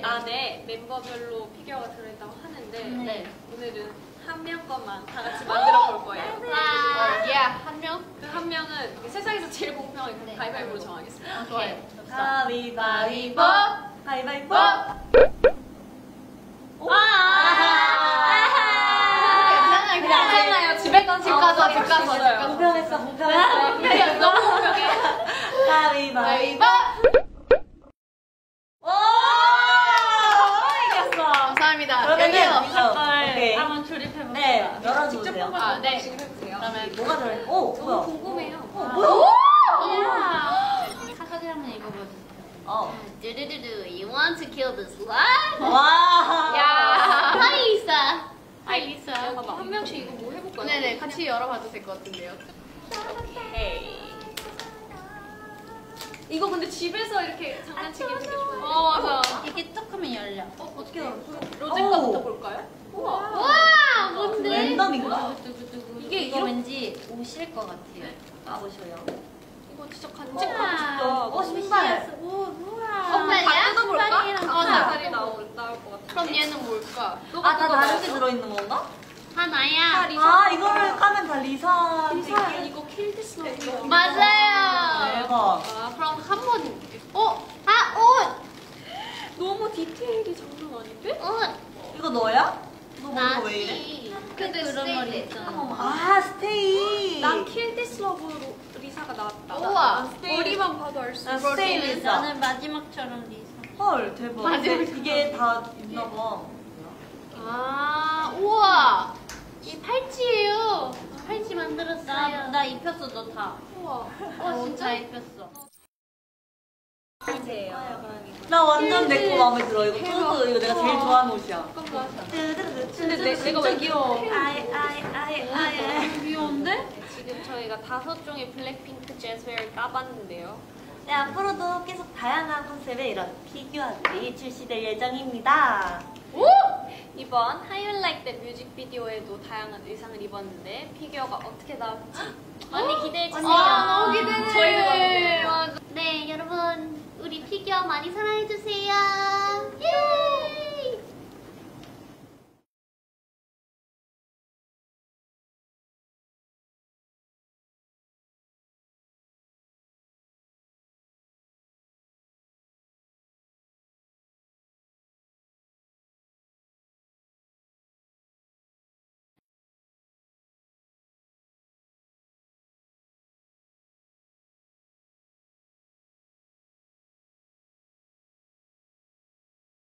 안에 멤버별로 피규어가 들어있다고 하는데 네. 오늘은 한 명 것만 다 같이 만들어 볼 거예요. 한 명? 그 한 명은 세상에서 제일 공평하게 가위바위보로 정하겠습니다. 좋아요. 가위바위보. 가위바위보. 괜찮아요. 집에 가서 집 가서. 공평했어, 공평했어. 너무 공평해. 가위바위보. 오! 이겼어. 감사합니다. 그러면은 여기요. 오케이. 한번 조립해볼게요. 네, 직접 열어주세요. 뽑아서 네. 지금 해보세요. 그러면 뭐가 들어있? 오, 너무 뭐야? 궁금해요. 뭐야? 사진 한번 읽어봐주세요. 두두두두, you want to kill this life? 와. 야. Hi, Lisa. 하이 리사. 한 명씩 이거 뭐 해볼까요? 네네, 같이 열어봐도 될 것 같은데요. 오케이. 이거 근데 집에서 이렇게 장난치기 되게 좋은데. 맞아. 이게 뚝 하면 열려. 어떻게 열었어? 로제 오. 거부터 볼까요? 우와. 와, 뭔데? 랜덤인가? 이게 이거 이렇게 왠지 옷일 것 같아요. 가보셔요. 이거 진짜 간직하고 싶다. 신발. 오, 우와. 다 뜯어볼까? 신발이랑 살이 나올 것 같아. 그럼 얘는 뭘까? 아, 다 다른 게 들어있는 건가? 하나야. 아, 이거를 까면 다 리사. 리사 이거 킬디스 너무 맞아요. 대박. 그럼 한 번. 아, 옷. 너무 디테일이 장난 아닌데? 옷. 이거 너야? 너 뭔가 왜 이래? 나시. 근데 그런 머리 스테이지. 있잖아. 아, 스테이. 난 킬디스 러브로 리사가 나왔다. 우와. 머리만 봐도 알 수 나 있어. 스테이 리사. 나는 마지막처럼 리사. 헐, 대박. 맞아. 근데 이게 다 있나봐. 우와. 이 팔찌예요. 팔찌 만들었어요. 나 입혔어, 너 다. 우와. 진짜 입혔어. 나 완전 내 거 마음에 들어. 이거 뚜드 이거 내가 제일 좋아하는 옷이야. 근데 내가 왜 귀여워? 아이. 귀여운데? 지금 저희가 5종의 블랙핑크 재즈웨어를 까봤는데요. 네, 앞으로도 계속 다양한 컨셉의 이런 피규어들이 출시될 예정입니다. 이번 How You Like That 뮤직비디오에도 다양한 의상을 입었는데 피규어가 어떻게 나올지 많이 기대해주세요. 너무 기대돼. 저희도 너무 기대돼요. 맞아. 네, 여러분. 우리 피규어 많이 사랑해주세요.